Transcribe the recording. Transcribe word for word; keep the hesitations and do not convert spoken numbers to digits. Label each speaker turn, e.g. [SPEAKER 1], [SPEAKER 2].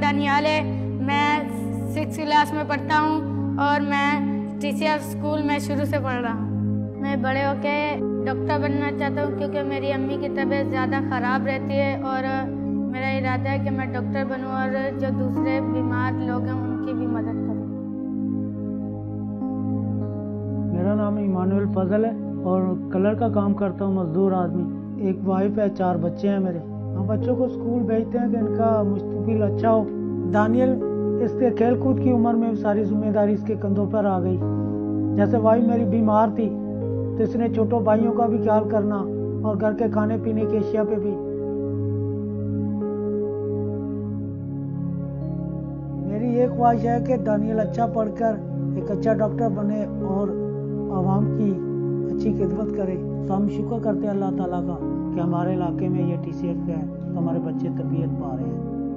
[SPEAKER 1] दानियाल है। मैं six class में पढ़ता हूँ और मैं टीसीआर स्कूल में शुरू से पढ़ रहा हूँ। मैं बड़े होके डॉक्टर बनना चाहता हूँ क्योंकि मेरी अम्मी की तबीयत ज़्यादा ख़राब रहती है और मेरा इरादा है कि मैं डॉक्टर बनूँ और जो दूसरे बीमार लोग हैं उनकी भी मदद करूँ।
[SPEAKER 2] मेरा नाम इमानुएल फजल है और कलर का काम करता हूँ, मजदूर आदमी। एक वाइफ है, चार बच्चे हैं मेरे। हम बच्चों को स्कूल भेजते हैं कि इनका मुस्तकबिल अच्छा हो। दानियल इसके खेल कूद की उम्र में सारी जिम्मेदारी इसके कंधों पर आ गई। जैसे वाइफ मेरी बीमार थी तो इसने छोटों भाइयों का भी ख्याल करना और घर के खाने पीने की अशिया पे भी। मेरी एक ख्वाहिश है कि दानियल अच्छा पढ़कर एक अच्छा डॉक्टर बने और आवाम की अच्छी खिदमत करे। तो हम शुक्र करते हैं अल्लाह ताला का कि हमारे इलाके में ये टी सी एफ है तो हमारे बच्चे तबीयत पा रहे हैं।